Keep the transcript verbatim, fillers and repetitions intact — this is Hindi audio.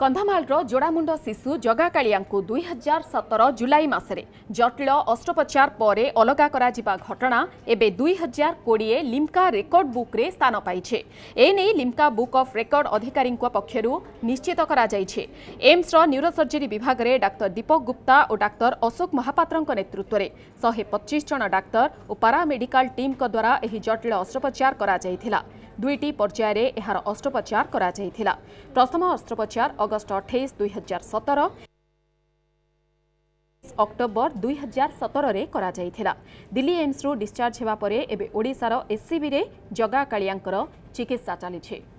कंधमालर जोड़ामुंड शिशु जगा कालिया दुई हजार सतर जुलाई मसरे जटिल अस्त्रोपचार पर अलगा करा जिबा घटना एवं दुई हजार कोड़े लिम्का रेकर्ड बुक रे स्थान पाइछे। एने लिम्का बुक ऑफ रेकर्ड अधिकारी पक्षरु निश्चित करा जाइछे। एम्स रो न्यूरोसर्जरी विभाग रे डाक्टर दीपक गुप्ता और डाक्टर अशोक महापात्र नेतृत्व में एक सौ पच्चीस जन डाक्तर और पारामेडिकल टीम द्वारा एही जटिल अस्त्रोपचार करा जाइथिला। दुईटी पर्यायर एहार अस्त्रोपचार करा जाइथिला। प्रथम अस्त्रोपचार अगस्ट अठाईस दुई हजार सतर अक्टोबर दुई हजार सतर रे करा जाइथिला। दिल्ली एम्स रु डिस्चार्ज हेबा परे एबे ओडिशार एससीबी रे जगा कालियांकर चिकित्सा चली।